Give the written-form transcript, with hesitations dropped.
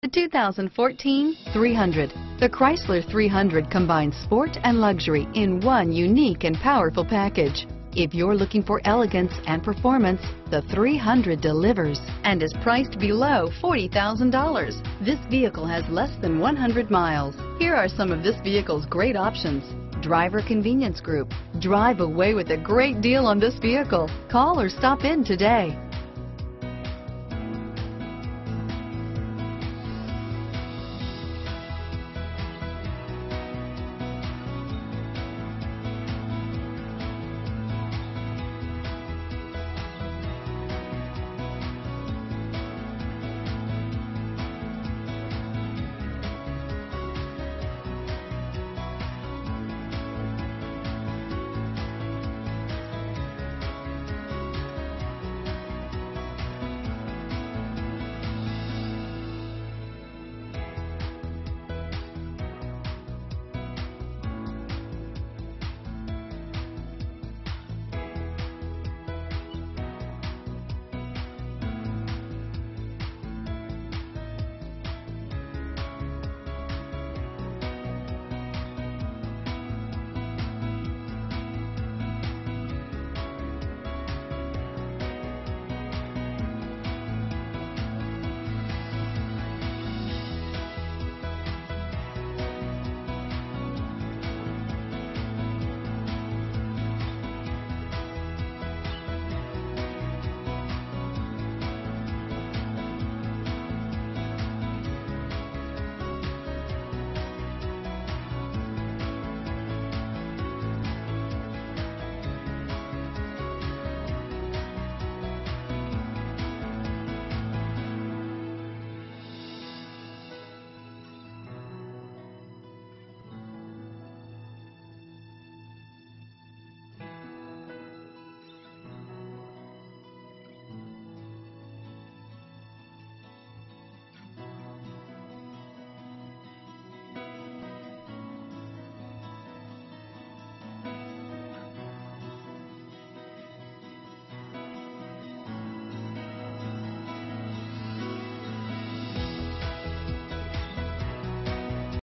The 2014 300. The Chrysler 300 combines sport and luxury in one unique and powerful package. If you're looking for elegance and performance, the 300 delivers and is priced below $40,000. This vehicle has less than 100 miles. Here are some of this vehicle's great options: driver convenience group. Drive away with a great deal on this vehicle. Call or stop in today.